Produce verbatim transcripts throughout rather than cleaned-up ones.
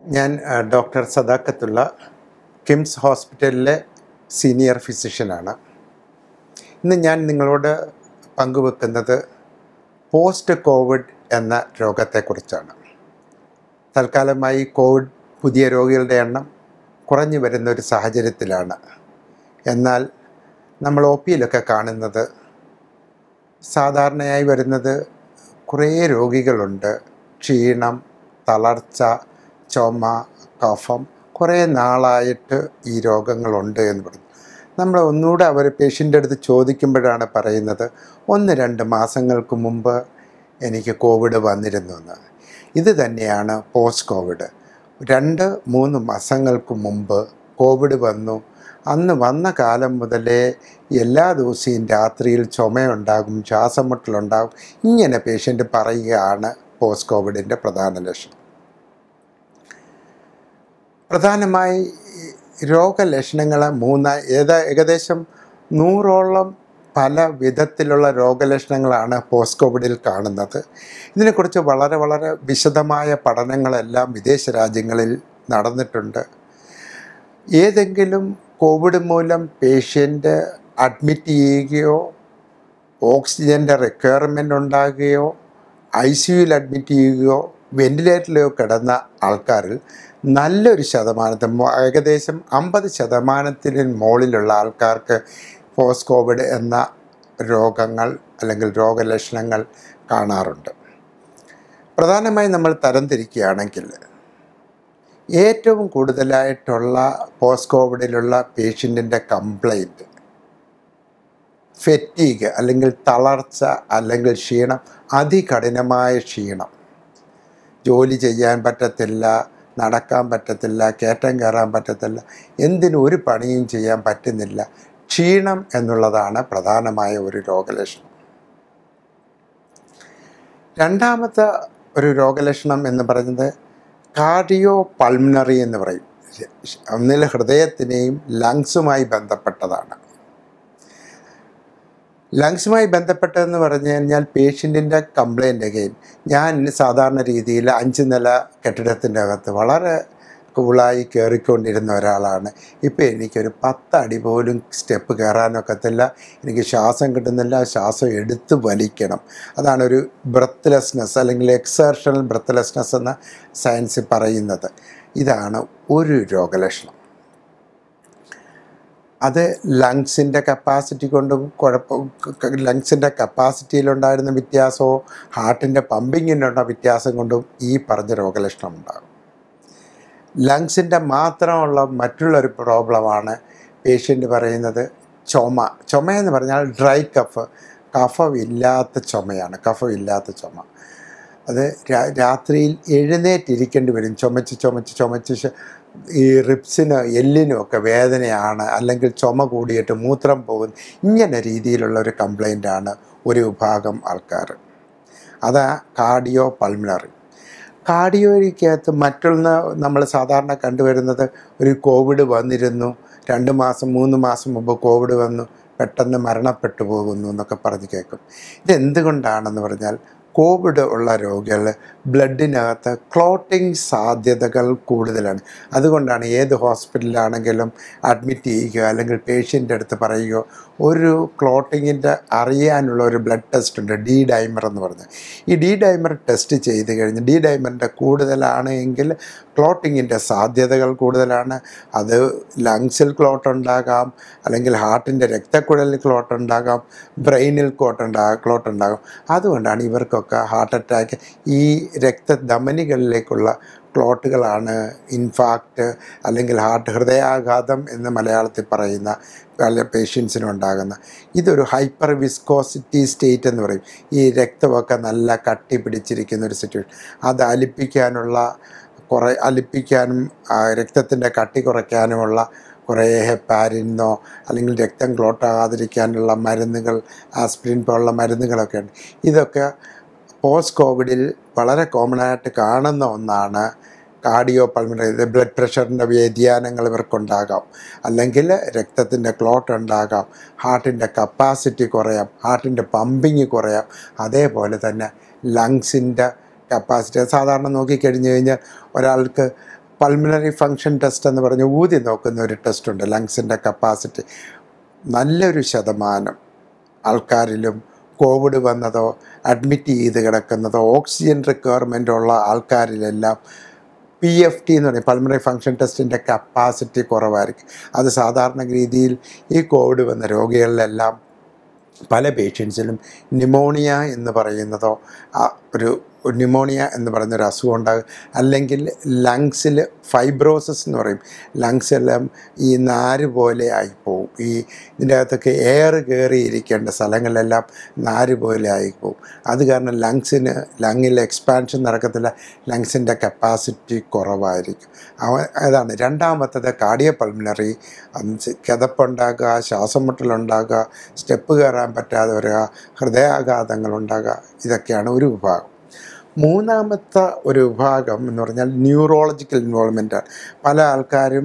ഞാൻ ഡോക്ടർ സദാക്കത്തുള്ള കിംസ് ഹോസ്പിറ്റലിലെ സീനിയർ ഫിസിഷ്യനാണ്. ഇന്ന് ഞാൻ നിങ്ങളോട് പങ്കുവെക്കുന്നത് പോസ്റ്റ് കോവിഡ് എന്ന രോഗത്തെക്കുറിച്ചാണ്. തൽക്കാലമായി കോവിഡ് പുതിയ രോഗികളുടെ എണ്ണം കുറഞ്ഞു വരുന്നൊരു സാഹചര്യത്തിലാണ്. എന്നാൽ നമ്മൾ ഒ പിയിലൊക്കെ കാണുന്നത് സാധാരണയായി വരുന്നത് കുറേ രോഗികളുണ്ട്. ക്ഷീണം, തളർച്ച, ചുമ, കഫം, കുറേ നാളായിട്ട് ഈ രോഗങ്ങളുണ്ട് എന്ന് പറഞ്ഞു. നമ്മൾ ഒന്നുകൂടെ അവർ പേഷ്യൻ്റെ അടുത്ത് ചോദിക്കുമ്പോഴാണ് പറയുന്നത് ഒന്ന് രണ്ട് മാസങ്ങൾക്ക് മുമ്പ് എനിക്ക് കോവിഡ് വന്നിരുന്നു എന്ന്. ഇത് തന്നെയാണ് പോസ്റ്റ് കോവിഡ്. രണ്ട് മൂന്ന് മാസങ്ങൾക്ക് മുമ്പ് കോവിഡ് വന്നു. അന്ന് വന്ന കാലം മുതലേ എല്ലാ ദിവസവും രാത്രിയിൽ ചുമയുണ്ടാകും, ശ്വാസം മുട്ടലുണ്ടാകും. ഇങ്ങനെ പേഷ്യൻ്റ് പറയുകയാണ് പോസ്റ്റ് കോവിഡിൻ്റെ പ്രധാന ലക്ഷണം. പ്രധാനമായി രോഗലക്ഷണങ്ങൾ മൂന്ന് ഏതാ ഏകദേശം നൂറോളം പല വിധത്തിലുള്ള രോഗലക്ഷണങ്ങളാണ് പോസ്റ്റ് കോവിഡിൽ കാണുന്നത്. ഇതിനെക്കുറിച്ച് വളരെ വളരെ വിശദമായ പഠനങ്ങളെല്ലാം വിദേശ രാജ്യങ്ങളിൽ നടന്നിട്ടുണ്ട്. ഏതെങ്കിലും കോവിഡ് മൂലം പേഷ്യൻ്റ് അഡ്മിറ്റ് ചെയ്യുകയോ ഓക്സിജൻ്റെ റിക്വയർമെൻ്റ് ഉണ്ടാകുകയോ ഐ സി യുയിൽ അഡ്മിറ്റ് ചെയ്യുകയോ വെന്റിലേറ്ററിലോ കിടന്ന ആൾക്കാരിൽ നല്ലൊരു ശതമാനത്തിൽ ഏകദേശം അമ്പത് ശതമാനത്തിന് മുകളിലുള്ള ആൾക്കാർക്ക് പോസ്റ്റ് കോവിഡ് എന്ന രോഗങ്ങൾ അല്ലെങ്കിൽ രോഗലക്ഷണങ്ങൾ കാണാറുണ്ട്. പ്രധാനമായും നമ്മൾ തരംതിരിക്കുകയാണെങ്കിൽ ഏറ്റവും കൂടുതലായിട്ടുള്ള പോസ്റ്റ് കോവിഡിലുള്ള പേഷ്യൻറ്റിൻ്റെ കംപ്ലൈൻറ്റ് ഫെറ്റീഗ് അല്ലെങ്കിൽ തളർച്ച അല്ലെങ്കിൽ ക്ഷീണം, അതികഠിനമായ ക്ഷീണം, ജോലി ചെയ്യാൻ പറ്റത്തില്ല, നടക്കാൻ പറ്റത്തില്ല, കയറ്റം കയറാൻ പറ്റത്തില്ല, എന്തിനും ഒരു പണിയും ചെയ്യാൻ പറ്റുന്നില്ല. ക്ഷീണം എന്നുള്ളതാണ് പ്രധാനമായ ഒരു രോഗലക്ഷണം. രണ്ടാമത്തെ ഒരു രോഗലക്ഷണം എന്ന് പറയുന്നത് കാർഡിയോ പൾമിനറി എന്ന് പറയും. ഒന്നിൽ ഹൃദയത്തിനെയും ലങ്സുമായി ബന്ധപ്പെട്ടതാണ്. ലങ്സുമായി ബന്ധപ്പെട്ടതെന്ന് പറഞ്ഞു കഴിഞ്ഞാൽ പേഷ്യൻറ്റിൻ്റെ കംപ്ലൈൻ്റ് അഗെയിൻ ഞാൻ സാധാരണ രീതിയിൽ അഞ്ച് നില കെട്ടിടത്തിൻ്റെ അകത്ത് വളരെ കൂളായി കയറിക്കൊണ്ടിരുന്ന ഒരാളാണ്. ഇപ്പോൾ എനിക്കൊരു പത്തടി പോലും സ്റ്റെപ്പ് കയറാനൊക്കത്തില്ല. എനിക്ക് ശ്വാസം കിട്ടുന്നില്ല, ശ്വാസം എടുത്ത് വലിക്കണം. അതാണ് ഒരു ബ്രത്ത്ലെസ്നെസ് അല്ലെങ്കിൽ എക്സേർഷണൽ ബ്രത്ത്ലെസ്നെസ് എന്ന സയൻസ് പറയുന്നത്. ഇതാണ് ഒരു രോഗലക്ഷണം. അത് ലങ്സിൻ്റെ കപ്പാസിറ്റി കൊണ്ടും കുഴപ്പം ലങ്സിൻ്റെ കപ്പാസിറ്റിയിലുണ്ടായിരുന്ന വ്യത്യാസമോ ഹാർട്ടിൻ്റെ പമ്പിങ്ങിനുള്ള വ്യത്യാസം കൊണ്ടും ഈ പറഞ്ഞ രോഗലക്ഷണം ഉണ്ടാകും. ലങ്സിൻ്റെ മാത്രമുള്ള മറ്റുള്ളൊരു പ്രോബ്ലമാണ് പേഷ്യൻ്റ് പറയുന്നത് ചുമ. ചുമയെന്ന് പറഞ്ഞാൽ ഡ്രൈ കഫ്, കഫമില്ലാത്ത ചുമയാണ്. കഫമില്ലാത്ത ചുമ അത് രാത്രിയിൽ എഴുന്നേറ്റിരിക്കേണ്ടി വരും. ചുമച്ച് ചുമച്ച് ചുമച്ച് ഈ റിബ്സിന് എല്ലിനും ഒക്കെ വേദനയാണ്, അല്ലെങ്കിൽ ചുമ കൂടിയിട്ട് മൂത്രം പോകുന്നു. ഇങ്ങനെ രീതിയിലുള്ള ഒരു കംപ്ലൈൻ്റാണ് ഒരു വിഭാഗം ആൾക്കാർ. അതാ കാർഡിയോ പൾമിനറി. കാർഡിയോയ്ക്കകത്ത് മറ്റൊന്ന് നമ്മൾ സാധാരണ കണ്ടുവരുന്നത് ഒരു കോവിഡ് വന്നിരുന്നു, രണ്ട് മാസം മൂന്ന് മാസം മുമ്പ് കോവിഡ് വന്നു, പെട്ടെന്ന് മരണപ്പെട്ടു പോകുന്നു എന്നൊക്കെ പറഞ്ഞ് കേൾക്കും. ഇതെന്തുകൊണ്ടാണെന്ന് പറഞ്ഞാൽ കോവിഡ് ഉള്ള രോഗികൾ ബ്ലഡിനകത്ത് ക്ലോട്ടിങ് സാധ്യതകൾ കൂടുതലാണ്. അതുകൊണ്ടാണ് ഏത് ഹോസ്പിറ്റലിലാണെങ്കിലും അഡ്മിറ്റ് ചെയ്യുക അല്ലെങ്കിൽ പേഷ്യൻ്റെ അടുത്ത് പറയുകയോ ഒരു ക്ലോട്ടിങ്ങിൻ്റെ അറിയാനുള്ള ഒരു ബ്ലഡ് ടെസ്റ്റ് ഉണ്ട്, ഡി ഡൈമർ എന്ന് പറഞ്ഞ്. ഈ ഡി ഡൈമർ ടെസ്റ്റ് ചെയ്ത് കഴിഞ്ഞ് ഡി ഡൈമറിൻ്റെ കൂടുതലാണ് എങ്കിൽ ക്ലോട്ടിങ്ങിൻ്റെ സാധ്യതകൾ കൂടുതലാണ്. അത് ലങ്സിൽ ക്ലോട്ട് ഉണ്ടാകാം, അല്ലെങ്കിൽ ഹാർട്ടിൻ്റെ രക്തക്കുഴലിൽ ക്ലോട്ട് ഉണ്ടാകാം, ബ്രെയിനിൽ ക്ലോട്ട് ഉണ്ടാകാം ക്ലോട്ട് ഉണ്ടാകാം അതുകൊണ്ടാണ് ഇവർക്കൊക്കെ ഹാർട്ട് അറ്റാക്ക്. ഈ രക്തധമനികളിലേക്കുള്ള ക്ലോട്ടുകളാണ് ഇൻഫാക്റ്റ് അല്ലെങ്കിൽ ഹാർട്ട് ഹൃദയാഘാതം എന്ന് മലയാളത്തിൽ പറയുന്ന പല പേഷ്യൻസിനുണ്ടാകുന്ന. ഇതൊരു ഹൈപ്പർ വിസ്കോസിറ്റി സ്റ്റേറ്റ് എന്ന് പറയും. ഈ രക്തമൊക്കെ നല്ല കട്ടി പിടിച്ചിരിക്കുന്ന ഒരു സിറ്റുവേഷൻ. അത് അലിപ്പിക്കാനുള്ള കുറേ അലിപ്പിക്കാനും രക്തത്തിൻ്റെ കട്ടി കുറയ്ക്കാനുമുള്ള കുറേ ഹെപ്പാരിനോ അല്ലെങ്കിൽ രക്തം ക്ലോട്ടാകാതിരിക്കാനുള്ള മരുന്നുകൾ, ആസ്പിരിൻ പോലുള്ള മരുന്നുകളൊക്കെ ഉണ്ട്. ഇതൊക്കെ പോസ്റ്റ് കോവിഡിൽ വളരെ കോമൺ ആയിട്ട് കാണുന്ന ഒന്നാണ്. കാർഡിയോ പൾമിനറി ബ്ലഡ് പ്രഷറിൻ്റെ വ്യതിയാനങ്ങൾ ഇവർക്കുണ്ടാകാം, അല്ലെങ്കിൽ രക്തത്തിൻ്റെ ക്ലോട്ട് ഉണ്ടാകാം, ഹാർട്ടിൻ്റെ കപ്പാസിറ്റി കുറയാം, ഹാർട്ടിൻ്റെ പമ്പിങ് കുറയാം, അതേപോലെ തന്നെ ലങ്സിൻ്റെ കപ്പാസിറ്റി. സാധാരണ നോക്കിക്കഴിഞ്ഞ് കഴിഞ്ഞാൽ ഒരാൾക്ക് പൾമിനറി ഫങ്ഷൻ ടെസ്റ്റ് എന്ന് പറഞ്ഞ് ഊതി നോക്കുന്ന ഒരു ടെസ്റ്റുണ്ട്, ലങ്സിൻ്റെ കപ്പാസിറ്റി. നല്ലൊരു ശതമാനം ആൾക്കാരിലും കോവിഡ് വന്നതോ അഡ്മിറ്റ് ചെയ്ത് കിടക്കുന്നതോ ഓക്സിജൻ റിക്വയർമെൻ്റ് ഉള്ള ആൾക്കാരിലെല്ലാം പി എഫ് ടി എന്ന് പറയും, പൾമിനറി ഫങ്ഷൻ ടെസ്റ്റിൻ്റെ കപ്പാസിറ്റി കുറവായിരിക്കും. അത് സാധാരണ രീതിയിൽ ഈ കോവിഡ് വന്ന രോഗികളിലെല്ലാം പല പേഷ്യൻസിലും ന്യൂമോണിയ എന്ന് പറയുന്നതോ ഒരു ന്യൂമോണിയ എന്ന് പറയുന്നൊരു അസുഖം ഉണ്ടാകും. അല്ലെങ്കിൽ ലങ്സിൽ ഫൈബ്രോസിസ് എന്ന് പറയും, ലങ്സെല്ലാം ഈ നാര് പോലെ ആയിപ്പോവും. ഈ ഇതിൻ്റെ അകത്തൊക്കെ എയർ കയറിയിരിക്കേണ്ട സ്ഥലങ്ങളിലെല്ലാം നാര് പോലെ ആയിപ്പോവും. അത് കാരണം ലങ്സിന് ലങ്ങിൽ എക്സ്പാൻഷൻ നടക്കത്തില്ല, ലങ്സിൻ്റെ കപ്പാസിറ്റി കുറവായിരിക്കും. അതാണ്. രണ്ടാമത്തത് കാർഡിയോ പൾമിനറി, കിതപ്പുണ്ടാകുക, ശ്വാസം മുട്ടലുണ്ടാകുക, സ്റ്റെപ്പ് കയറാൻ പറ്റാതെ വരിക, ഹൃദയാഘാതങ്ങളുണ്ടാകുക, ഇതൊക്കെയാണ് ഒരു വിഭാഗം. മൂന്നാമത്തെ ഒരു വിഭാഗം എന്ന് പറഞ്ഞാൽ ന്യൂറോളജിക്കൽ ഇൻവോൾവ്മെൻറ്റാണ്. പല ആൾക്കാരും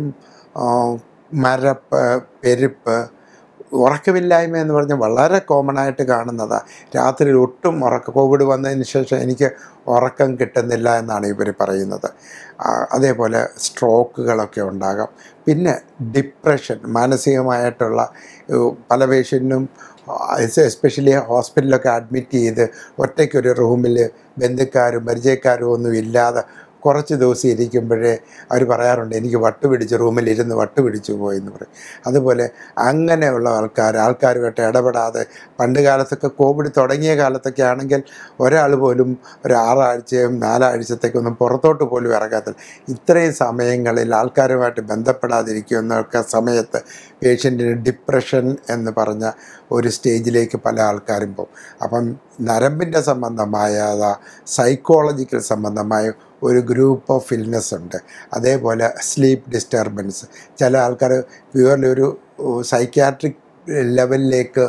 മരപ്പ്, പെരുപ്പ്, ഉറക്കമില്ലായ്മ എന്ന് പറഞ്ഞാൽ വളരെ കോമൺ ആയിട്ട് കാണുന്നതാണ്. രാത്രി ഒട്ടും ഉറക്കം, കോവിഡ് വന്നതിന് ശേഷം എനിക്ക് ഉറക്കം കിട്ടുന്നില്ല എന്നാണ് ഇവർ പറയുന്നത്. അതേപോലെ സ്ട്രോക്കുകളൊക്കെ ഉണ്ടാകാം. പിന്നെ ഡിപ്രഷൻ, മാനസികമായിട്ടുള്ള പല പേഷ്യൻറ്റിനും എസ്പെഷ്യലി ഹോസ്പിറ്റലൊക്കെ അഡ്മിറ്റ് ചെയ്ത് ഒറ്റയ്ക്കൊരു റൂമിൽ ബന്ധുക്കാരും പരിചയക്കാരും ഒന്നും ഇല്ലാതെ കുറച്ച് ദിവസം ഇരിക്കുമ്പോഴേ അവർ പറയാറുണ്ട്, എനിക്ക് വട്ട് പിടിച്ച് റൂമിലിരുന്ന് വട്ട് പിടിച്ചു പോയി എന്ന് പറയും. അതുപോലെ അങ്ങനെയുള്ള ആൾക്കാർ ആൾക്കാരുമായിട്ട് ഇടപെടാതെ, പണ്ട് കാലത്തൊക്കെ കോവിഡ് തുടങ്ങിയ കാലത്തൊക്കെ ആണെങ്കിൽ ഒരാൾ പോലും ഒരു ആറാഴ്ചയും നാലാഴ്ചത്തേക്കൊന്നും പുറത്തോട്ട് പോലും ഇറങ്ങാത്തില്ല. ഇത്രയും സമയങ്ങളിൽ ആൾക്കാരുമായിട്ട് ബന്ധപ്പെടാതിരിക്കുന്നൊക്കെ സമയത്ത് പേഷ്യൻറ്റിന് ഡിപ്രഷൻ എന്ന് പറഞ്ഞ ഒരു സ്റ്റേജിലേക്ക് പല ആൾക്കാരും പോകും. അപ്പം നരമ്പിൻ്റെ സംബന്ധമായ സൈക്കോളജിക്കൽ സംബന്ധമായ ഒരു ഗ്രൂപ്പ് ഓഫ് ഇൽനെസ് ഉണ്ട്. അതേപോലെ സ്ലീപ്പ് ഡിസ്റ്റർബൻസ്, ചില ആൾക്കാർ പ്യുവർലി ഒരു സൈക്യാട്രിക് ലെവലിലേക്ക്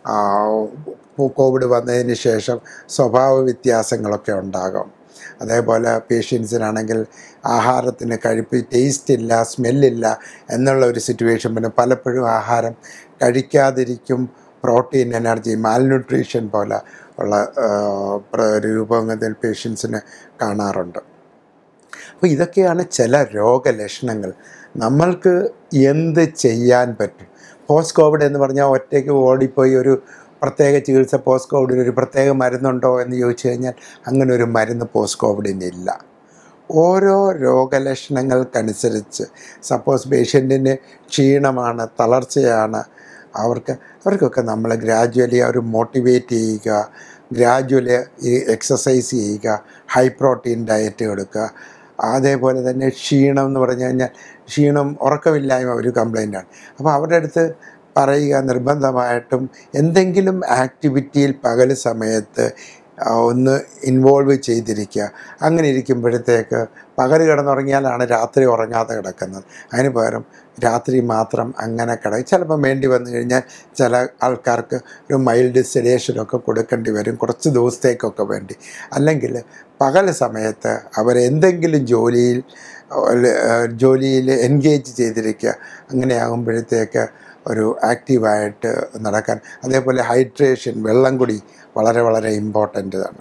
കോവിഡ് വന്നതിന് ശേഷം സ്വഭാവ വ്യത്യാസങ്ങളൊക്കെ ഉണ്ടാകും. അതേപോലെ പേഷ്യൻസിനാണെങ്കിൽ ആഹാരത്തിന് കഴിപ്പ്, ടേസ്റ്റ് ഇല്ല, സ്മെല്ലില്ല എന്നുള്ള ഒരു സിറ്റുവേഷൻ. പിന്നെ പലപ്പോഴും ആഹാരം കഴിക്കാതിരിക്കും, പ്രോട്ടീൻ, എനർജി, മാൽന്യൂട്രീഷൻ പോലെ ഉള്ള രൂപങ്ങളിൽ പേഷ്യൻസിന് കാണാറുണ്ട്. അപ്പോൾ ഇതൊക്കെയാണ് ചില രോഗലക്ഷണങ്ങൾ. നമ്മൾക്ക് എന്ത് ചെയ്യാൻ പറ്റും? പോസ്റ്റ് കോവിഡ് എന്ന് പറഞ്ഞാൽ ഒറ്റയ്ക്ക് ഓടിപ്പോയി ഒരു പ്രത്യേക ചികിത്സ, പോസ്റ്റ് കോവിഡിന് ഒരു പ്രത്യേക മരുന്നുണ്ടോ എന്ന് ചോദിച്ചു കഴിഞ്ഞാൽ അങ്ങനെ ഒരു മരുന്ന് പോസ്റ്റ് കോവിഡിനില്ല. ഓരോ രോഗലക്ഷണങ്ങൾക്കനുസരിച്ച്, സപ്പോസ് പേഷ്യൻറ്റിന് ക്ഷീണമാണ്, തളർച്ചയാണ്, അവർക്ക് അവർക്കൊക്കെ നമ്മൾ ഗ്രാജ്വലി അവർ മോട്ടിവേറ്റ് ചെയ്യുക, ഗ്രാജ്വലി ഈ എക്സസൈസ് ചെയ്യുക, ഹൈ പ്രോട്ടീൻ ഡയറ്റ് എടുക്കുക. അതേപോലെ തന്നെ ക്ഷീണം എന്ന് പറഞ്ഞു കഴിഞ്ഞാൽ ക്ഷീണം, ഉറക്കമില്ലായ്മ ഒരു കംപ്ലൈൻ്റാണ്. അപ്പോൾ അവരുടെ അടുത്ത് പറയുക നിർബന്ധമായിട്ടും എന്തെങ്കിലും ആക്ടിവിറ്റിയിൽ പകൽ സമയത്ത് ഒന്ന് ഇൻവോൾവ് ചെയ്തിരിക്കുക. അങ്ങനെ ഇരിക്കുമ്പോഴത്തേക്ക് പകൽ കിടന്നുറങ്ങിയാലാണ് രാത്രി ഉറങ്ങാതെ കിടക്കുന്നത്. അതിന് പകരം രാത്രി മാത്രം അങ്ങനെ കിടക്കും. ചിലപ്പോൾ വേണ്ടി വന്നു കഴിഞ്ഞാൽ ചില ആൾക്കാർക്ക് ഒരു മൈൽഡ് സെഡേഷനൊക്കെ കൊടുക്കേണ്ടി വരും, കുറച്ച് ദിവസത്തേക്കൊക്കെ വേണ്ടി. അല്ലെങ്കിൽ പകൽ സമയത്ത് അവരെന്തെങ്കിലും ജോലിയിൽ ജോലിയിൽ എൻഗേജ് ചെയ്തിരിക്കുക. അങ്ങനെയാകുമ്പോഴത്തേക്ക് ഒരു ആക്റ്റീവായിട്ട് നടക്കാൻ. അതേപോലെ ഹൈഡ്രേഷൻ, വെള്ളം കുടി വളരെ വളരെ ഇമ്പോർട്ടൻ്റ് ആണ്.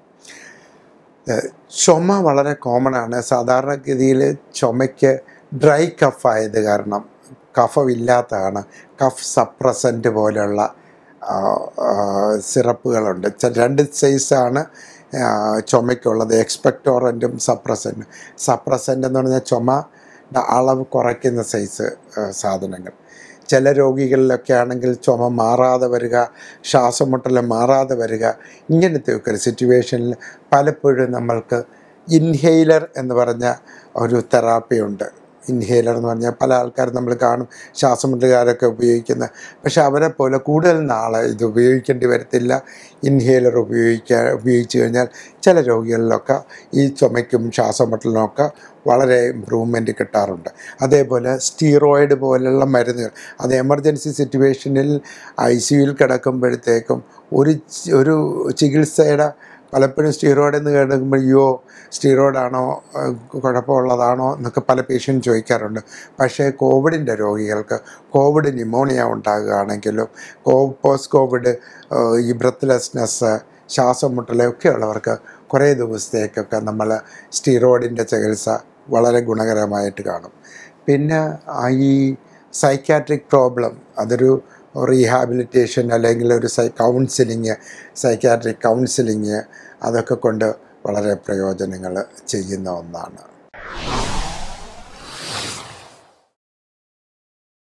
ചുമ വളരെ കോമൺ ആണ്. സാധാരണഗതിയിൽ ചുമയ്ക്ക് ഡ്രൈ കഫ് ആയത് കാരണം, കഫമില്ലാത്തതാണ്, കഫ് സപ്രസൻറ്റ് പോലെയുള്ള സിറപ്പുകളുണ്ട്. രണ്ട് സൈസാണ് ചുമയ്ക്കുള്ളത്, എക്സ്പെക്ടോറൻറ്റും സപ്രസൻറ്റും. സപ്രസൻ്റ് എന്ന് പറഞ്ഞാൽ ചുമയുടെ അളവ് കുറയ്ക്കുന്ന സൈസ് സാധനങ്ങൾ. ചില രോഗികളിലൊക്കെ ആണെങ്കിൽ ചുമ മാറാതെ വരിക, ശ്വാസം മുട്ടൽ മാറാതെ വരിക, ഇങ്ങനത്തെയൊക്കെ ഒരു സിറ്റുവേഷനിൽ പലപ്പോഴും നമ്മൾക്ക് ഇൻഹെയിലർ എന്ന് പറഞ്ഞ ഒരു തെറാപ്പിയുണ്ട്. ഇൻഹേലർ എന്ന് പറഞ്ഞാൽ പല ആൾക്കാരും നമ്മൾ കാണും, ശ്വാസമുട്ടലുകാരൊക്കെ ഉപയോഗിക്കുന്ന. പക്ഷെ അവരെ പോലെ കൂടുതൽ നാൾ ഇത് ഉപയോഗിക്കേണ്ടി വരത്തില്ല. ഇൻഹേലർ ഉപയോഗിക്കാൻ ഉപയോഗിച്ച് കഴിഞ്ഞാൽ ചില രോഗികളിലൊക്കെ ഈ ചുമയ്ക്കും ശ്വാസമുട്ടലിനൊക്കെ വളരെ ഇമ്പ്രൂവ്മെൻറ്റ് കിട്ടാറുണ്ട്. അതേപോലെ സ്റ്റീറോയിഡ് പോലുള്ള മരുന്നുകൾ, അത് എമർജൻസി സിറ്റുവേഷനിൽ ഐ സിയുയിൽ കിടക്കുമ്പോഴത്തേക്കും ഒരു ഒരു ചികിത്സയുടെ പലപ്പോഴും സ്റ്റീറോയിഡ് എന്ന് കേൾക്കുമ്പോൾ അയ്യോ സ്റ്റീറോയിഡാണോ കുഴപ്പമുള്ളതാണോ എന്നൊക്കെ പല പേഷ്യൻ്റ് ചോദിക്കാറുണ്ട്. പക്ഷേ കോവിഡിൻ്റെ രോഗികൾക്ക് കോവിഡ് ന്യൂമോണിയ ഉണ്ടാകുകയാണെങ്കിലും കോ പോസ്റ്റ് കോവിഡ് ഈ ബ്രെത്ത്ലെസ്നെസ്, ശ്വാസം മുട്ടലൊക്കെ ഉള്ളവർക്ക് കുറേ ദിവസത്തേക്കൊക്കെ നമ്മൾ സ്റ്റീറോയിഡിൻ്റെ ചികിത്സ വളരെ ഗുണകരമായിട്ട് കാണും. പിന്നെ ഈ സൈക്കാട്രിക് പ്രോബ്ലം, അതൊരു റീഹാബിലിറ്റേഷൻ അല്ലെങ്കിൽ ഒരു സൈ കൗൺസിലിങ് സൈക്കാട്രിക് കൗൺസിലിങ് അതൊക്കെ കൊണ്ട് വളരെ പ്രയോജനങ്ങൾ ചെയ്യുന്ന ഒന്നാണ്.